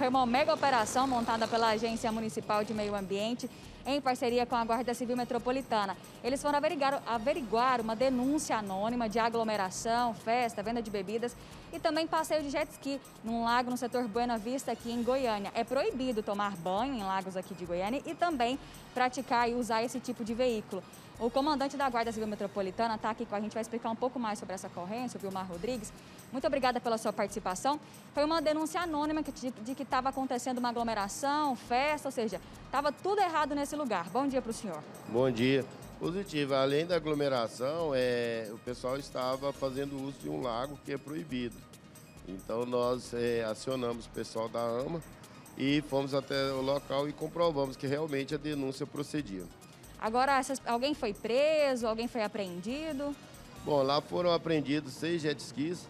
foi uma mega operação montada pela Agência Municipal de Meio Ambiente em parceria com a Guarda Civil Metropolitana. Eles foram averiguar uma denúncia anônima de aglomeração, festa, venda de bebidas e também passeio de jet ski num lago no setor Buena Vista, aqui em Goiânia. É proibido tomar banho em lagos aqui de Goiânia e também praticar e usar esse tipo de veículo. O comandante da Guarda Civil Metropolitana está aqui com a gente, vai explicar um pouco mais sobre essa ocorrência, o Vilmar Rodrigues. Muito obrigada pela sua participação. Foi uma denúncia anônima de que estava acontecendo uma aglomeração, festa, ou seja, estava tudo errado nesse lugar. Bom dia para o senhor. Bom dia. Positivo. Além da aglomeração, o pessoal estava fazendo uso de um lago que é proibido. Então nós acionamos o pessoal da AMA e fomos até o local e comprovamos que realmente a denúncia procedia. Agora, alguém foi preso, alguém foi apreendido? Bom, lá foram apreendidos 6 jet skis,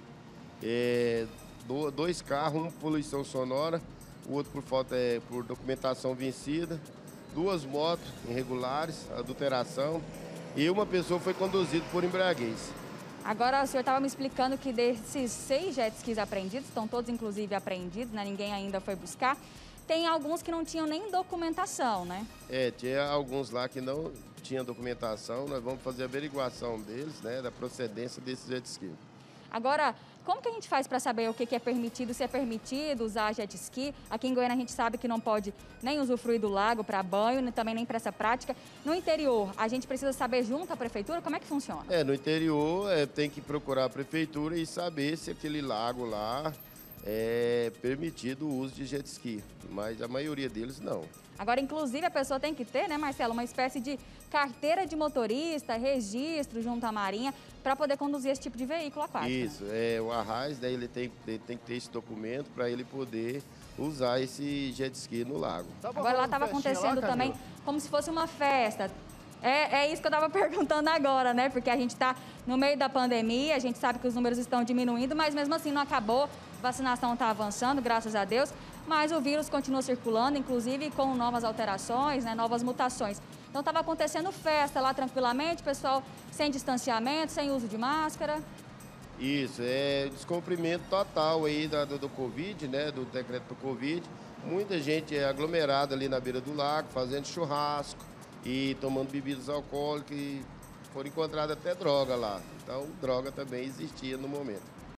2 carros, um por poluição sonora, o outro por documentação vencida, 2 motos irregulares, adulteração, e uma pessoa foi conduzida por embriaguez. Agora, o senhor estava me explicando que desses 6 jet skis apreendidos, estão todos inclusive apreendidos, né? Ninguém ainda foi buscar. Tem alguns que não tinham nem documentação, né? Tinha alguns lá que não tinham documentação, nós vamos fazer a averiguação deles, né, da procedência desses jet ski. Agora, como que a gente faz para saber o que é permitido, se é permitido usar jet ski? Aqui em Goiânia a gente sabe que não pode nem usufruir do lago para banho, também nem para essa prática. No interior, a gente precisa saber junto à prefeitura como é que funciona? No interior tem que procurar a prefeitura e saber se aquele lago lá é permitido o uso de jet ski, mas a maioria deles não. Agora, inclusive, a pessoa tem que ter, né, Marcelo, uma espécie de carteira de motorista, registro junto à Marinha, para poder conduzir esse tipo de veículo aquático. Isso, o Arraiz, né, ele tem que ter esse documento para ele poder usar esse jet ski no lago. Agora, lá estava acontecendo também como se fosse uma festa. É isso que eu estava perguntando agora, né? Porque a gente está no meio da pandemia, a gente sabe que os números estão diminuindo, mas mesmo assim não acabou. A vacinação está avançando, graças a Deus, mas o vírus continua circulando, inclusive com novas alterações, né, novas mutações. Então estava acontecendo festa lá tranquilamente, pessoal sem distanciamento, sem uso de máscara. Isso, descumprimento total aí do Covid, né, do decreto do Covid. Muita gente aglomerada ali na beira do lago, fazendo churrasco e tomando bebidas alcoólicas e foram encontradas até droga lá. Então, droga também existia no momento.